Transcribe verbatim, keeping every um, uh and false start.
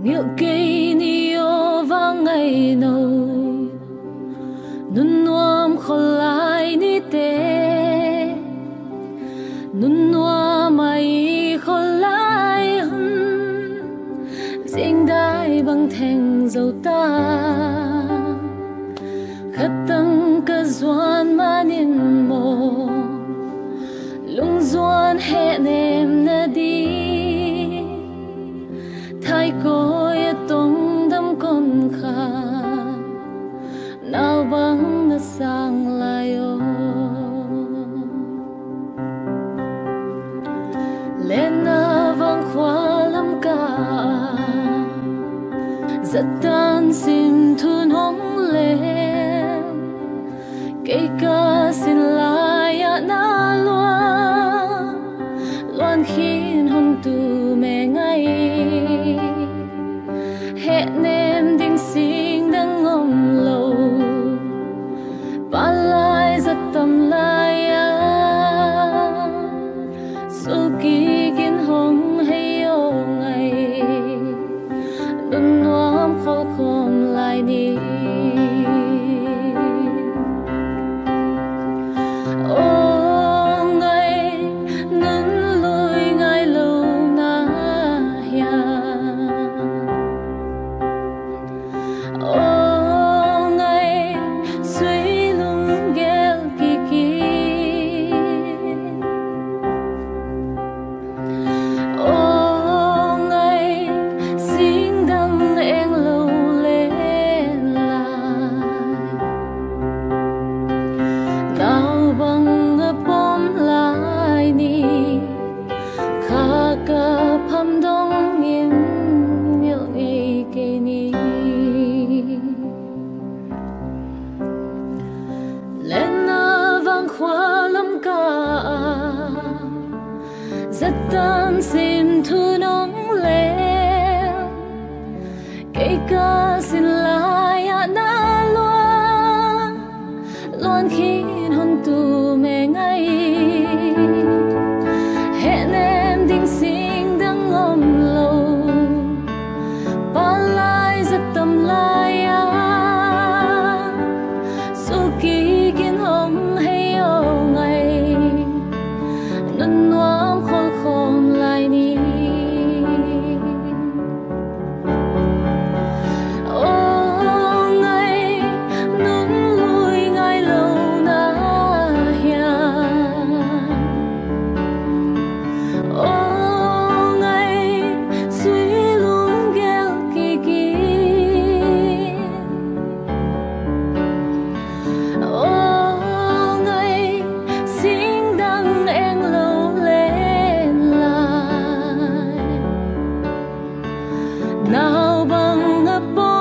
Ngựa cây ni ô vang ngày nâu nun nuam khol lại ni te nun nuam mai khol lại hun riêng đai bằng thèn dầu ta khát tăng cả doan mà nín mồ lung doan hẹn em na đi thay coi tông đâm con khá nào băng na sang lại ô Lenna Vangkhua Lamka rất tan xin thun hong lên cây ca xin lại à na loa loan khiến hôn tu mẹ ngay hẹn em đinh sinh đang ngom lâu ba lại rất tâm lại à số kỳ kiến hồng hay ô ngày đun noam khô khom lại đi ô ngày nâng lối ngày lâu na ya ô ngày suy lung ghel kỳ kỳ ô ngày xin đăng em lâu lên lại nào bằng bom lại ni khá cả pham đông yên nhớ ngày kề ni Lenna Vangkhua Lamka rất tan xin thu nóng lên cây ca xin lại à na loa loan khiến hôn tu mẹ ngay hẹn em đinh sinh đang ngom lâu ba lại rất tâm lại à số kỳ kiến hồng hay ô ngày nun noam khol khom lại ni ô ngày nun lui ngày lâu na ya ô ngày suy lung ghel kỳ kỳ ô ngày xin đăng em lâu lên lại nào bằng ấp